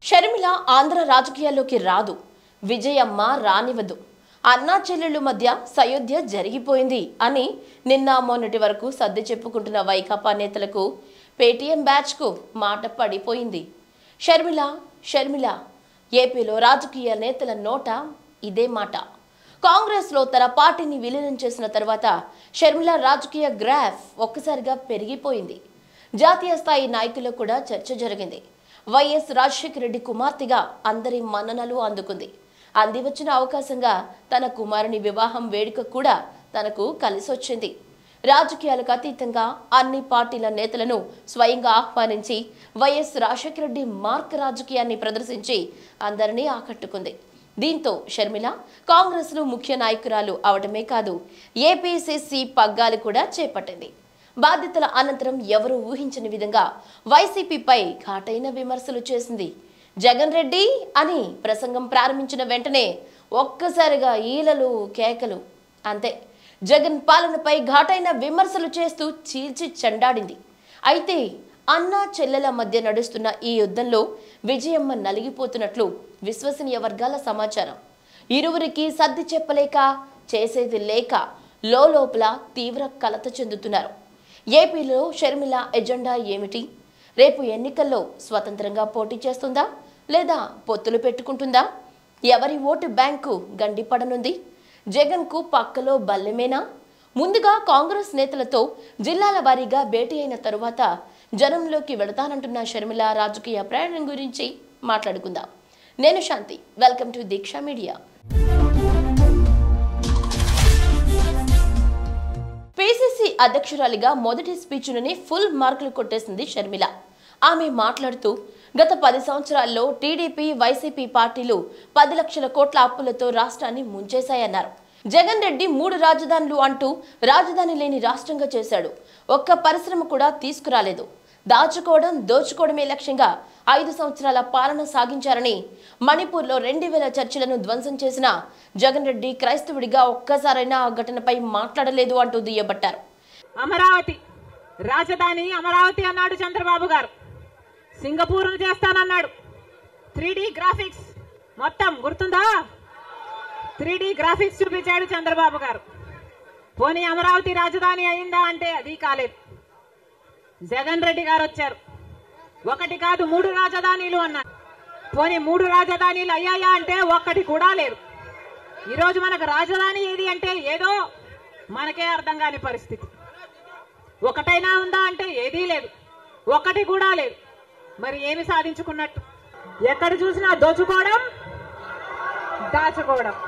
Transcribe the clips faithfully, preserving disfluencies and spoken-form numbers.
షర్మిల ఆంధ్ర రాజకీయాల్లోకి రాదు, విజయమ్మ రానివ్వదు, అన్నా చెల్లెళ్ళు మధ్య సయోధ్య జరిగిపోయింది అని నిన్న మొన్నటి వరకు సర్ది చెప్పుకుంటున్న వైకాపా నేతలకు పేటీఎం బ్యాచ్కు మాట పడిపోయింది. షర్మిల షర్మిల ఏపీలో రాజకీయ నేతల నోట ఇదే మాట. కాంగ్రెస్లో తన పార్టీని విలీనం చేసిన తర్వాత షర్మిల రాజకీయ గ్రాఫ్ ఒక్కసారిగా పెరిగిపోయింది. జాతీయ స్థాయి నాయకులకు కూడా చర్చ జరిగింది. వైఎస్ రాజశేఖర రెడ్డి కుమార్తెగా అందరి మన్ననలు అందుకుంది. అంది వచ్చిన అవకాశంగా తన కుమారుని వివాహం వేడుక కూడా తనకు కలిసొచ్చింది. రాజకీయాలకు అతీతంగా అన్ని పార్టీల నేతలను స్వయంగా ఆహ్వానించి వైఎస్ రాజశేఖర రెడ్డి మార్క్ రాజకీయాన్ని ప్రదర్శించి అందరినీ ఆకట్టుకుంది. దీంతో షర్మిల కాంగ్రెస్ లో ముఖ్య నాయకురాలు అవడమే కాదు, ఏపీసీసీ పగ్గాలు కూడా చేపట్టింది. బాధ్యతల అనంతరం ఎవరూ ఊహించని విధంగా వైసీపీపై ఘాటైన విమర్శలు చేసింది. జగన్ రెడ్డి అని ప్రసంగం ప్రారంభించిన వెంటనే ఒక్కసారిగా ఈలలు కేకలు. అంతే, జగన్ పాలనపై ఘాటైన విమర్శలు చేస్తూ చీల్చి చెండాడింది. అయితే అన్నా చెల్లెల మధ్య నడుస్తున్న ఈ యుద్ధంలో విజయమ్మ నలిగిపోతున్నట్లు విశ్వసనీయ వర్గాల సమాచారం. ఇరువురికి సర్ది చెప్పలేక, చేసేది లేక లోలోపల తీవ్ర కలత చెందుతున్నారు. ఏపీలో షర్మిల ఎజెండా ఏమిటి? రేపు ఎన్నికల్లో స్వతంత్రంగా పోటీ చేస్తుందా లేదా పొత్తులు పెట్టుకుంటుందా? ఎవరి ఓటు బ్యాంకు గండిపడనుంది? జగన్కు పక్కలో బల్లెమేనా? ముందుగా కాంగ్రెస్ నేతలతో జిల్లాల వారీగా భేటీ అయిన తరువాత జనంలోకి వెళతానంటున్న షర్మిల రాజకీయ ప్రయాణం గురించి మాట్లాడుకుందాం. నేను Shanthi, welcome to Deeksha media. PCC అధ్యక్షురాలిగా మొదటి స్పీచ్లోనే ఫుల్ మార్కులు కొట్టేసింది షర్మిల. ఆమె మాట్లాడుతూ గత పది సంవత్సరాల్లో టీడీపీ వైసీపీ పార్టీలు పది లక్షల కోట్ల అప్పులతో రాష్ట్రాన్ని ముంచేశాయన్నారు. జగన్ రెడ్డి మూడు రాజధానులు అంటూ రాజధాని లేని రాష్ట్రంగా చేశాడు. ఒక్క పరిశ్రమ కూడా తీసుకురాలేదు. దాచుకోవడం దోచుకోవడమే లక్ష్యంగా ఐదు సంవత్సరాల పాలన సాగించారని, మణిపూర్లో రెండు వేల చర్చిలను ధ్వంసం చేసిన జగన్ రెడ్డి క్రైస్తవుడిగా ఒక్కసారైనా ఆ ఘటనపై మాట్లాడలేదు అంటూ దుయ్యబట్టారు. అమరావతి రాజధాని అమరావతి అన్నాడు చంద్రబాబు గారు. సింగపూర్ చేస్తానన్నాడు. త్రీ డి గ్రాఫిక్స్ మొత్తం గుర్తుందా? త్రీ డి గ్రాఫిక్స్ చూపించాడు చంద్రబాబు గారు. పోనీ అమరావతి రాజధాని అయిందా అంటే అది కాలేదు. జగన్ రెడ్డి గారు వచ్చారు. ఒకటి కాదు మూడు రాజధానిలు అన్నారు. పోనీ మూడు రాజధానిలు అయ్యాయా అంటే ఒక్కటి కూడా లేదు. ఈరోజు మనకు రాజధాని ఏది అంటే ఏదో మనకే అర్థం కాని పరిస్థితి. ఒకటైనా ఉందా అంటే ఏదీ లేదు, ఒక్కటి కూడా లేదు. మరి ఏమి సాధించుకున్నట్టు? ఎక్కడ చూసినా దోచుకోవడం దాచుకోవడం,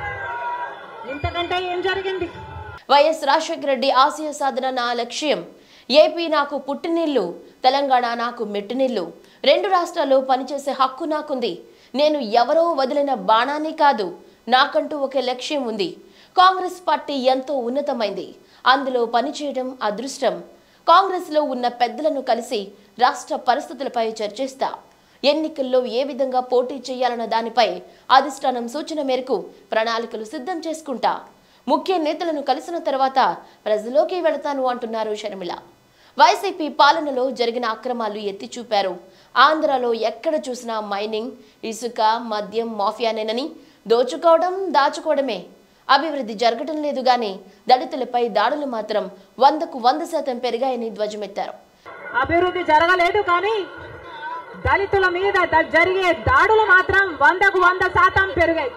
ఇంతకంటే ఏం జరిగింది? వైఎస్ రాజశేఖర రెడ్డి ఆశయ సాధన నా లక్ష్యం. ఏపీ నాకు పుట్టినిల్లు, తెలంగాణ నాకు మెట్టినిల్లు. రెండు రాష్ట్రాల్లో పనిచేసే హక్కు నాకుంది. నేను ఎవరో వదిలిన బాణాన్ని కాదు, నాకంటూ ఒక లక్ష్యం ఉంది. కాంగ్రెస్ పార్టీ ఎంతో ఉన్నతమైంది, అందులో పనిచేయడం అదృష్టం. కాంగ్రెస్లో ఉన్న పెద్దలను కలిసి రాష్ట్ర పరిస్థితులపై చర్చిస్తా. ఎన్నికల్లో ఏ విధంగా పోటీ చేయాలన్న దానిపై అధిష్టానం సూచన మేరకు ప్రణాళికలు సిద్ధం చేసుకుంటా. ముఖ్య నేతలను కలిసిన తర్వాత ప్రజలోకి వెళతాను అంటున్నారు షర్మిల. వైసీపీ పాలనలో జరిగిన అక్రమాలు ఎత్తి చూపారు. ఆంధ్రాలో ఎక్కడ చూసినా మైనింగ్, ఇసుక, మద్యం మాఫియానేనని, దోచుకోవడం దాచుకోవడమే, అభివృద్ధి జరగడం లేదు గాని దళితులపై దాడులు మాత్రం వందకు వంద శాతం పెరిగాయని ధ్వజమెత్తారు. అభివృద్ధి జరగలేదు కానీ దళితుల మీద జరిగే దాడులు మాత్రం వందకు వంద శాతం పెరిగాయి.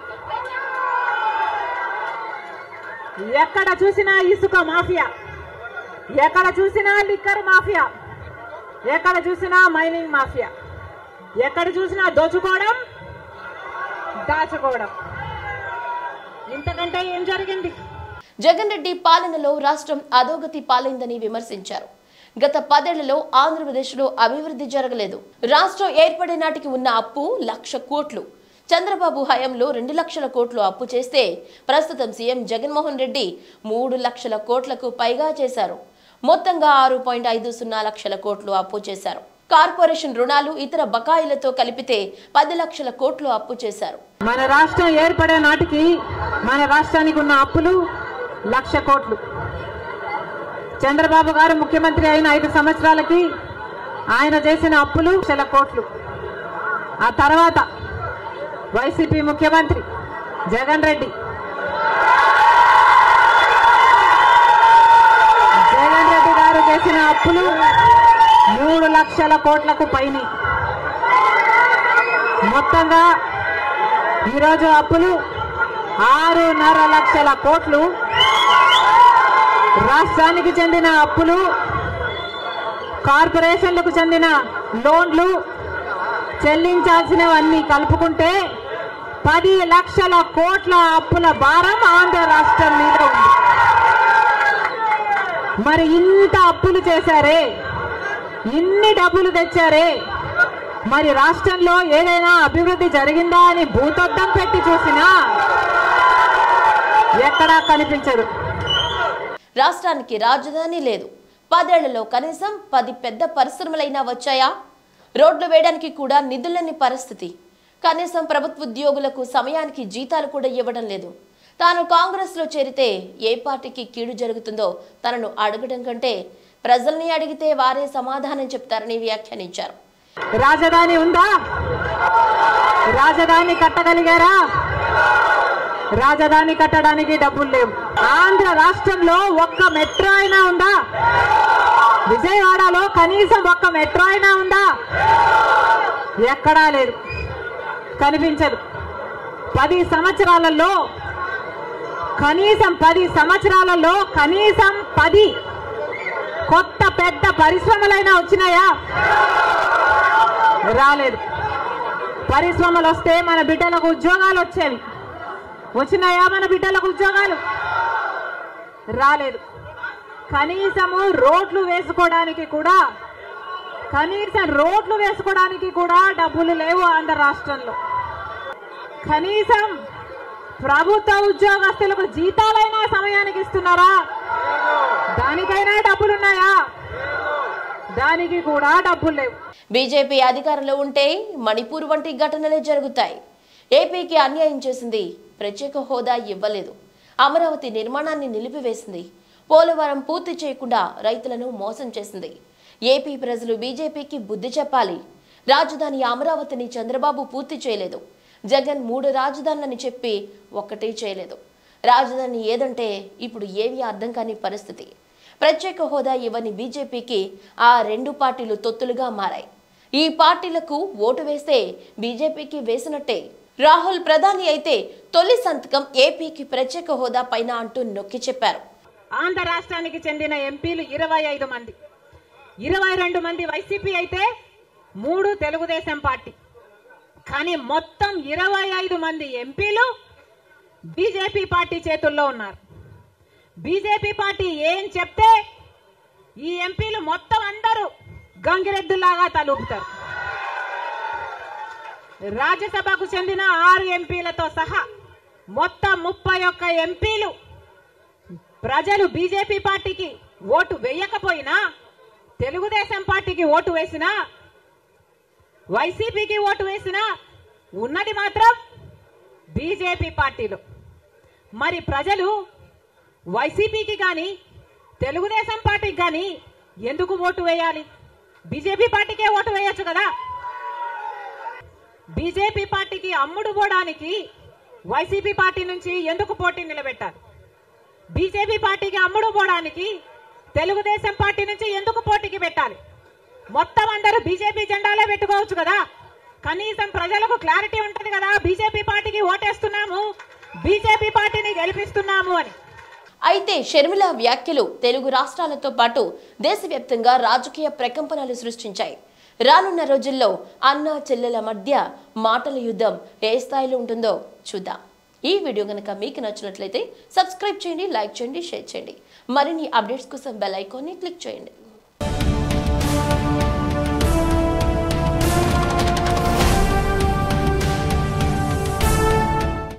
ఎక్కడ చూసినా ఇసుక మాఫియా, ఎక్కడ చూసినా లిక్కర్ మాఫియా, ఎక్కడ చూసినా మైనింగ్ మాఫియా, ఎక్కడ చూసినా దోచుకోవడం దాచుకోవడం, ఇంతకంటే ఏం జరిగింది? జగన్ రెడ్డి పాలనలో రాష్ట్రం అధోగతి పాలైందని విమర్శించారు. గత పదేళ్లలో ఆంధ్రప్రదేశ్లో అభివృద్ధి జరగలేదు. రాష్ట్రం ఏర్పడే నాటికి ఉన్న అప్పు లక్ష కోట్లు. చంద్రబాబు హయాంలో రెండు లక్షల కోట్లు అప్పు చేస్తే ప్రస్తుతం సీఎం జగన్మోహన్ రెడ్డి మూడు లక్షల కోట్లకు పైగా చేశారు. మొత్తంగా ఆరు పాయింట్ ఐదు సున్నా లక్షల కోట్లు అప్పు చేశారు. కార్పొరేషన్ రుణాలు ఇతర బకాయిలతో కలిపితే పది లక్షల కోట్లు అప్పు చేశారు. మన రాష్ట్రం ఏర్పడే నాటికి మన రాష్ట్రానికి ఉన్న అప్పులు లక్ష కోట్లు. చంద్రబాబు గారు ముఖ్యమంత్రి అయిన ఐదు సంవత్సరాలకి ఆయన చేసిన అప్పులు లక్షల కోట్లు. ఆ తర్వాత వైసీపీ ముఖ్యమంత్రి జగన్ రెడ్డి జగన్ రెడ్డి గారు చేసిన అప్పులు మూడు లక్షల కోట్లకు పైన. మొత్తంగా ఈరోజు అప్పులు ఆరున్నర లక్షల కోట్లు. రాష్ట్రానికి చెందిన అప్పులు, కార్పొరేషన్లకు చెందిన లోన్లు చెల్లించాల్సినవన్నీ కలుపుకుంటే పది లక్షల కోట్ల అప్పుల భారం ఆంధ్ర రాష్ట్రం మీద ఉంది. మరి ఇంత అప్పులు చేశారే, ఇన్ని డబ్బులు తెచ్చారే, మరి రాష్ట్రంలో ఏదైనా అభివృద్ధి జరిగిందా అని భూతద్దం పెట్టి చూసినా ఎక్కడా కనిపించదు. రాష్ట్రానికి రాజధాని లేదు. పదేళ్లలో కనీసం పది పెద్ద పరిశ్రమలైనా వచ్చాయా? రోడ్లు వేయడానికి కూడా నిధులని పరిస్థితి. కనీసం ప్రభుత్వ ఉద్యోగులకు సమయానికి జీతాలు కూడా ఇవ్వడం లేదు. తాను కాంగ్రెస్ లో చేరితే ఏ పార్టీకి కీడు జరుగుతుందో తనను అడగడం కంటే ప్రజల్ని అడిగితే వారే సమాధానం చెప్తారని వ్యాఖ్యానించారు. రాజధాని ఉందా? రాజధాని కట్టగలిగారా? రాజధాని కట్టడానికి డబ్బులు లేవు. ఆంధ్ర రాష్ట్రంలో ఒక్క మెట్రో అయినా ఉందా? విజయవాడలో కనీసం ఒక్క మెట్రో అయినా ఉందా? ఎక్కడా లేదు, కనిపించదు. పది సంవత్సరాలలో కనీసం పది సంవత్సరాలలో కనీసం పది కొత్త పెద్ద పరిశ్రమలైనా వచ్చినాయా? రాలేదు. పరిశ్రమలు వస్తే మన బిడ్డలకు ఉద్యోగాలు వచ్చేవి. వచ్చినాయా మన బిడ్డలకు ఉద్యోగాలు? రాలేదు. కనీసము రోడ్లు వేసుకోవడానికి కూడా కనీసం రోడ్లు వేసుకోవడానికి కూడా డబ్బులు లేవు ఆంధ్ర రాష్ట్రంలో. కనీసం ప్రభుత్వ ఉద్యోగస్తులకు జీతాలైనా సమయానికి ఇస్తున్నారా? దానికైనా డబ్బులున్నాయా? దానికి కూడా డబ్బులు లేవు. బీజేపీ అధికారంలో ఉంటే మణిపూర్ వంటి ఘటనలే జరుగుతాయి. ఏపీకి అన్యాయం చేసింది, ప్రత్యేక హోదా ఇవ్వలేదు, అమరావతి నిర్మాణాన్ని నిలిపివేసింది, పోలవరం పూర్తి చేయకుండా రైతులను మోసం చేసింది. ఏపీ ప్రజలు బీజేపీకి బుద్ధి చెప్పాలి. రాజధాని అమరావతిని చంద్రబాబు పూర్తి చేయలేదు. జగన్ మూడు రాజధానులని చెప్పి ఒక్కటే చేయలేదు. రాజధాని ఏదంటే ఇప్పుడు ఏమీ అర్థం కాని పరిస్థితి. ప్రత్యేక హోదా ఇవ్వని బీజేపీకి ఆ రెండు పార్టీలు తొత్తులుగా మారాయి. ఈ పార్టీలకు ఓటు వేస్తే బీజేపీకి వేసినట్టే. రాహుల్ ప్రధాని అయితే తొలి సంతకం ఏపీకి ప్రత్యేక హోదా పైన అంటూ నొక్కి చెప్పారు. ఆంధ్ర రాష్ట్రానికి చెందిన ఎంపీలు ఇరవై ఐదు మంది, ఇరవై రెండు మంది వైసీపీ అయితే మూడు తెలుగుదేశం పార్టీ. కానీ మొత్తం ఇరవై ఐదు మంది ఎంపీలు బీజేపీ పార్టీ చేతుల్లో ఉన్నారు. బీజేపీ పార్టీ ఏం చెప్తే ఈ ఎంపీలు మొత్తం అందరూ గంగిరెద్దులాగా తలూపుతారు. రాజ్యసభకు చెందిన ఆరు ఎంపీలతో సహా మొత్తం ముప్పై ఒక్క ఎంపీలు ప్రజలు బీజేపీ పార్టీకి ఓటు వేయకపోయినా, తెలుగుదేశం పార్టీకి ఓటు వేసినా, వైసీపీకి ఓటు వేసినా ఉన్నది మాత్రం బీజేపీ పార్టీలో. మరి ప్రజలు వైసీపీకి కానీ తెలుగుదేశం పార్టీకి కానీ ఎందుకు ఓటు వేయాలి? బీజేపీ పార్టీకే ఓటు వేయొచ్చు కదా. బీజేపీ పార్టీకి అమ్ముడు పోవడానికి వైసీపీ పార్టీ నుంచి ఎందుకు పోటీ నిలబెట్టాలి? బీజేపీ పార్టీకి అమ్ముడు పోవడానికి తెలుగుదేశం పార్టీ నుంచి ఎందుకు పోటీకి పెట్టాలి? మొత్తం అందరూ బీజేపీ జెండాలే పెట్టుకోవచ్చు కదా. కనీసం ప్రజలకు క్లారిటీ ఉంటది కదా, బీజేపీ పార్టీకి ఓటేస్తున్నాము, బీజేపీ పార్టీని గెలిపిస్తున్నాము అని. అయితే షర్మిల వ్యాఖ్యలు తెలుగు రాష్ట్రాలతో పాటు దేశవ్యాప్తంగా రాజకీయ ప్రకంపనలు సృష్టించాయి. రానున్న రోజుల్లో అన్నా చెల్లెల మధ్య మాటల యుద్ధం ఏ స్థాయిలో ఉంటుందో చూద్దాం. ఈ వీడియో కనుక మీకు నచ్చినట్లయితే సబ్స్క్రైబ్ చేయండి, లైక్ చేయండి, షేర్ చేయండి. మరిన్ని అప్డేట్స్ కోసం బెల్ ఐకాన్ని క్లిక్ చేయండి.